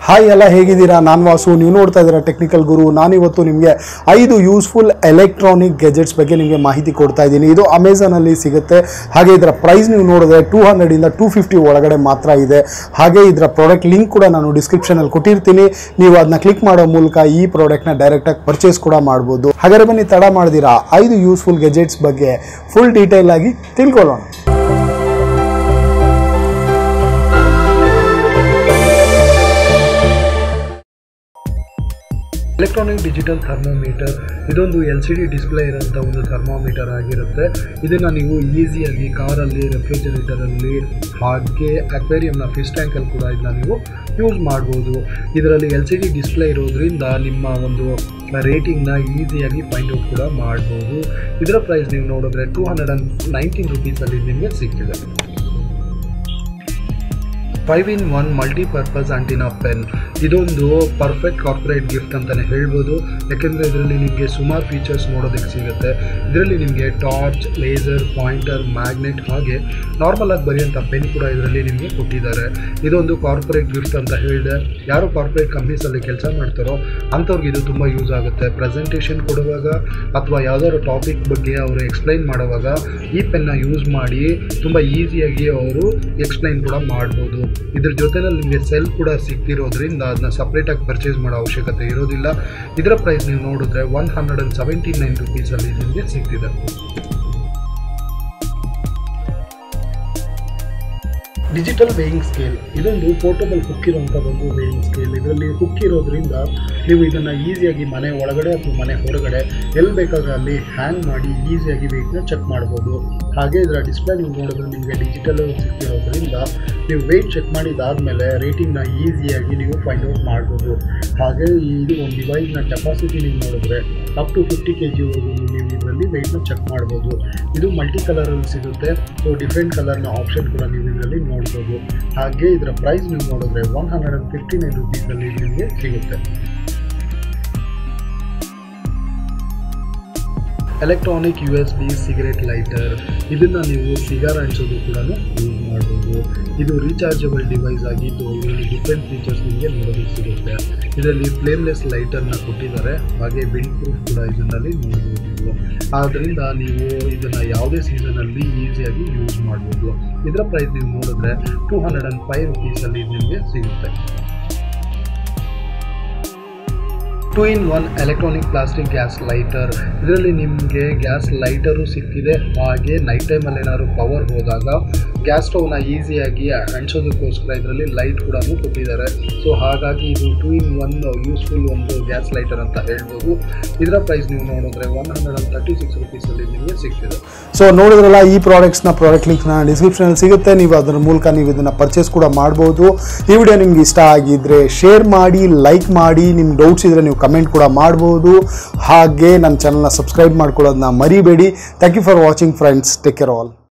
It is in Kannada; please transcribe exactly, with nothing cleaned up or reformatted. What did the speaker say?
ಹಾಯ್ ಎಲ್ಲ ಹೇಗಿದ್ದೀರಾ? ನಾನು ವಾಸು, ನೀವು ನೋಡ್ತಾ ಇದ್ದೀರಾ ಟೆಕ್ನಿಕಲ್ ಗುರು. ನಾನಿವತ್ತು ನಿಮಗೆ ಐದು ಯೂಸ್ಫುಲ್ ಎಲೆಕ್ಟ್ರಾನಿಕ್ ಗೆಜೆಟ್ಸ್ ಬಗ್ಗೆ ನಿಮಗೆ ಮಾಹಿತಿ ಕೊಡ್ತಾ ಇದ್ದೀನಿ. ಇದು ಅಮೆಝಾನಲ್ಲಿ ಸಿಗುತ್ತೆ. ಹಾಗೆ ಇದರ ಪ್ರೈಸ್ ನೀವು ನೋಡಿದ್ರೆ ಟೂ ಹಂಡ್ರೆಡಿಂದ ಟೂ ಫಿಫ್ಟಿ ಒಳಗಡೆ ಮಾತ್ರ ಇದೆ. ಹಾಗೆ ಇದರ ಪ್ರಾಡಕ್ಟ್ ಲಿಂಕ್ ಕೂಡ ನಾನು ಡಿಸ್ಕ್ರಿಪ್ಷನಲ್ಲಿ ಕೊಟ್ಟಿರ್ತೀನಿ. ನೀವು ಅದನ್ನ ಕ್ಲಿಕ್ ಮಾಡೋ ಮೂಲಕ ಈ ಪ್ರಾಡಕ್ಟ್ನ ಡೈರೆಕ್ಟಾಗಿ ಪರ್ಚೇಸ್ ಕೂಡ ಮಾಡ್ಬೋದು. ಹಾಗಾದ್ರೆ ಬನ್ನಿ ತಡ ಮಾಡ್ದಿರಾ ಐದು ಯೂಸ್ಫುಲ್ ಗೆಜೆಟ್ಸ್ ಬಗ್ಗೆ ಫುಲ್ ಡೀಟೇಲ್ ಆಗಿ ತಿಳ್ಕೊಳ್ಳೋಣ. ಎಲೆಕ್ಟ್ರಾನಿಕ್ ಡಿಜಿಟಲ್ ಥರ್ಮೋಮೀಟರ್ ಇದೊಂದು ಎಲ್ ಸಿ ಡಿ ಡಿಸ್ಪ್ಲೇ ಇರೋಂಥ ಒಂದು ಥರ್ಮೋಮೀಟರ್ ಆಗಿರುತ್ತೆ. ಇದನ್ನು ನೀವು ಈಸಿಯಾಗಿ ಕಾರಲ್ಲಿ, ರೆಫ್ರಿಜರೇಟರಲ್ಲಿ, ಹಾಗೆ ಅಕ್ವೇರಿಯಂನ ಫಿಶ್ ಟ್ಯಾಂಕಲ್ಲಿ ಕೂಡ ಇದನ್ನ ನೀವು ಯೂಸ್ ಮಾಡ್ಬೋದು. ಇದರಲ್ಲಿ ಎಲ್ ಸಿ ಡಿ ಡಿಸ್ಪ್ಲೇ ಇರೋದ್ರಿಂದ ನಿಮ್ಮ ಒಂದು ರೇಟಿಂಗ್ನ ಈಸಿಯಾಗಿ ಫೈಂಡ್ ಔಟ್ ಕೂಡ ಮಾಡ್ಬೋದು. ಇದರ ಪ್ರೈಸ್ ನೀವು ನೋಡಿದ್ರೆ ಟೂ ಹಂಡ್ರೆಡ್ ಆ್ಯಂಡ್ ನೈನ್ಟೀನ್ ರುಪೀಸಲ್ಲಿ ನಿಮಗೆ ಸಿಗ್ತಿದೆ. Five in one multipurpose antenna pen ಇದೊಂದು ಪರ್ಫೆಕ್ಟ್ ಕಾರ್ಪೊರೇಟ್ ಗಿಫ್ಟ್ ಅಂತಲೇ ಹೇಳ್ಬೋದು. ಯಾಕೆಂದರೆ ಇದರಲ್ಲಿ ನಿಮಗೆ ಸುಮಾರು ಫೀಚರ್ಸ್ ನೋಡೋದಕ್ಕೆ ಸಿಗುತ್ತೆ. ಇದರಲ್ಲಿ ನಿಮಗೆ ಟಾರ್ಚ್, ಲೇಸರ್, ಪಾಯಿಂಟರ್, ಮ್ಯಾಗ್ನೆಟ್ ಹಾಗೆ ನಾರ್ಮಲ್ ಆಗಿ ಬರೆಯುವಂಥ ಪೆನ್ ಕೂಡ ಇದರಲ್ಲಿ ನಿಮಗೆ ಕೊಟ್ಟಿದ್ದಾರೆ. ಇದೊಂದು ಕಾರ್ಪೊರೇಟ್ ಗಿಫ್ಟ್ ಅಂತ ಹೇಳಿದೆ. ಯಾರು ಕಾರ್ಪೊರೇಟ್ ಕಂಪ್ನೀಸಲ್ಲಿ ಕೆಲಸ ಮಾಡ್ತಾರೋ ಅಂಥವ್ರಿಗೆ ಇದು ತುಂಬ ಯೂಸ್ ಆಗುತ್ತೆ. ಪ್ರೆಸೆಂಟೇಷನ್ ಕೊಡುವಾಗ ಅಥವಾ ಯಾವುದಾದ್ರು ಟಾಪಿಕ್ ಬಗ್ಗೆ ಅವರು ಎಕ್ಸ್ಪ್ಲೈನ್ ಮಾಡುವಾಗ ಈ ಪೆನ್ನ ಯೂಸ್ ಮಾಡಿ ತುಂಬ ಈಸಿಯಾಗಿ ಅವರು ಎಕ್ಸ್ಪ್ಲೈನ್ ಕೂಡ ಮಾಡ್ಬೋದು. ಇದ್ರ ಜೊತೆನಲ್ಲಿ ನಿಮಗೆ ಸೆಲ್ ಕೂಡ ಸಿಗ್ತಿರೋದ್ರಿಂದ ಅದನ್ನ ಸಪ್ರೇಟಾಗಿ ಪರ್ಚೇಸ್ ಮಾಡೋ ಅವಶ್ಯಕತೆ ಇರೋದಿಲ್ಲ. ಇದರ ಪ್ರೈಸ್ ನೀವು ನೋಡಿದ್ರೆ one hundred and seventy nine ರುಪೀಸಲ್ಲಿ ನಿಮಗೆ ಸಿಗ್ತಿದೆ. ಡಿಜಿಟಲ್ ವೇಯಿಂಗ್ ಸ್ಕೇಲ್ ಇದೊಂದು ಪೋರ್ಟಬಲ್ ಹುಕ್ ಇರುವಂಥ ಒಂದು ವೇಯಿಂಗ್ ಸ್ಕೇಲ್. ಇದರಲ್ಲಿ ಹುಕ್ ಇರೋದ್ರಿಂದ ನೀವು ಇದನ್ನು ಈಸಿಯಾಗಿ ಮನೆ ಒಳಗಡೆ ಅಥವಾ ಮನೆ ಹೊರಗಡೆ ಎಲ್ಲಿ ಬೇಕಾದ್ರೆ ಅಲ್ಲಿ ಹ್ಯಾಂಗ್ ಮಾಡಿ ಈಸಿಯಾಗಿ ವೆಯ್ಟ್ನ ಚೆಕ್ ಮಾಡ್ಬೋದು. ಹಾಗೆ ಇದರ ಡಿಸ್ಪ್ಲೇ ನೀವು ನೋಡಿದ್ರೆ ನಿಮಗೆ ಡಿಜಿಟಲ್ ಸಿಗ್ತಿರೋದ್ರಿಂದ ನೀವು ವೆಯ್ಟ್ ಚೆಕ್ ಮಾಡಿದಾದಮೇಲೆ ರೇಟಿಂಗ್ನ ಈಸಿಯಾಗಿ ನೀವು ಫೈಂಡ್ ಔಟ್ ಮಾಡ್ಬೋದು. ಹಾಗೆ ಇದು ಒಂದು ಡಿವೈಸ್ನ ಕೆಪಾಸಿಟಿ ನೀವು ನೋಡಿದ್ರೆ ಅಪ್ ಟು ಫಿಫ್ಟಿ ಕೆ ಜಿವರೆಗೂ ನೀವು ಇದರಲ್ಲಿ ವೆಯ್ಟ್ನ ಚೆಕ್ ಮಾಡ್ಬೋದು. ಇದು ಮಲ್ಟಿ ಕಲರಲ್ಲಿ ಸಿಗುತ್ತೆ. ಸೊ ಡಿಫ್ರೆಂಟ್ ಕಲರ್ನ ಆಪ್ಷನ್ ಕೂಡ ನೀವು ಇದರಲ್ಲಿ ನೋಡ್ಬೋದು. ಹಾಗೆ ಇದರ ಪ್ರೈಸ್ ನೀವು ನೋಡಿದ್ರೆ one hundred and fifty nine ರುಪೀಸಲ್ಲಿ ನಿಮಗೆ ಸಿಗುತ್ತೆ. Electronic U S B cigarette lighter ಇದನ್ನು ನೀವು ಸಿಗಾರ್ ಹಂಚೋದು ಕೂಡ ಯೂಸ್ ಮಾಡ್ಬೋದು. ಇದು ರೀಚಾರ್ಜಬಲ್ ಡಿವೈಸ್ ಆಗಿದ್ದು ಇದರಲ್ಲಿ ಡಿಫ್ರೆಂಟ್ ಫೀಚರ್ಸ್ ನಿಮಗೆ ನೋಡೋದಕ್ಕೆ ಸಿಗುತ್ತೆ. ಇದರಲ್ಲಿ ಫ್ಲೇಮ್ಲೆಸ್ ಲೈಟರ್ನ ಕೊಟ್ಟಿದ್ದಾರೆ. ಹಾಗೆ ವಿಂಡ್ ಪ್ರೂಫ್ ಕೂಡ ಇದರಲ್ಲಿ ನೋಡ್ಬೋದು. ಆದ್ದರಿಂದ ನೀವು ಇದನ್ನು ಯಾವುದೇ ಸೀಸನಲ್ಲಿ ಈಸಿಯಾಗಿ ಯೂಸ್ ಮಾಡ್ಬೋದು. ಇದರ ಪ್ರೈಸ್ ನೀವು ನೋಡಿದ್ರೆ ಟೂ ಹಂಡ್ರೆಡ್ ಆ್ಯಂಡ್ ಫೈವ್ ರುಪೀಸಲ್ಲಿ ನಿಮಗೆ ಸಿಗುತ್ತೆ. Two in one electronic plastic gas lighter ಇದರಲ್ಲಿ ನಿಮಗೆ ಗ್ಯಾಸ್ ಲೈಟರು ಸಿಕ್ಕಿದೆ. ಹಾಗೆ ನೈಟ್ ಟೈಮಲ್ಲಿ ಏನಾದ್ರು ಪವರ್ ಹೋದಾಗ ಗ್ಯಾಸ್ ಸ್ಟವ್ನ ಈಸಿಯಾಗಿ ಅಂಟಿಸೋದಕ್ಕೋಸ್ಕರ ಇದರಲ್ಲಿ ಲೈಟ್ ಕೂಡ ಕೊಟ್ಟಿದ್ದಾರೆ. ಸೊ ಹಾಗಾಗಿ ಇದು ಟೂ ಇನ್ ಒನ್ ಯೂಸ್ಫುಲ್ ಒಂದು ಗ್ಯಾಸ್ ಲೈಟರ್ ಅಂತ ಹೇಳ್ಬೋದು. ಇದರ ಪ್ರೈಸ್ ನೀವು ನೋಡಿದ್ರೆ one hundred and thirty six ರುಪೀಸಲ್ಲಿ ನಿಮಗೆ ಸಿಗ್ತಿದೆ. ಸೊ ನೋಡಿದ್ರಲ್ಲ, ಈ ಪ್ರಾಡಕ್ಟ್ಸ್ನ ಪ್ರಾಡಕ್ಟ್ ಲಿಂಕ್ನ ಡಿಸ್ಕ್ರಿಪ್ಷನಲ್ಲಿ ಸಿಗುತ್ತೆ. ನೀವು ಅದರ ಮೂಲಕ ನೀವು ಇದನ್ನು ಪರ್ಚೇಸ್ ಕೂಡ ಮಾಡ್ಬೋದು. ಈ ವಿಡಿಯೋ ನಿಮ್ಗೆ ಇಷ್ಟ ಆಗಿದ್ದರೆ ಶೇರ್ ಮಾಡಿ, ಲೈಕ್ ಮಾಡಿ. ನಿಮ್ಮ ಡೌಟ್ಸ್ ಇದ್ದರೆ ನೀವು ಕಮೆಂಟ್ ಕೂಡ ಮಾಡ್ಬೋದು. ಹಾಗೆ ನನ್ನ ಚಾನಲ್ನ ಸಬ್ಸ್ಕ್ರೈಬ್ ಮಾಡ್ಕೊಳ್ಳೋದನ್ನ ಮರಿಬೇಡಿ. Thank you for watching friends. Take care all.